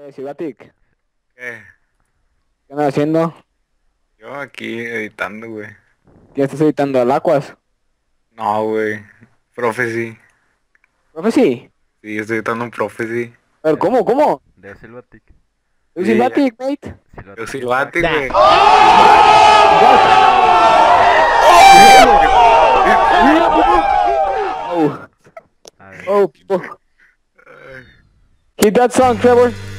Silvatic, ¿Qué? ¿qué andas haciendo? Yo aquí editando, güey. ¿Ya estás editando al Aquas? No, güey. Prophecy. Profe, sí. Sí, estoy editando un Prophecy. A ver, De, ¿cómo? de Silvatic. ¿Es Sí, Silvatic, mate? yo Silvatic is back. silbate, güey. Oh, A ver. oh, people. Ay. Hit that song, Trevor.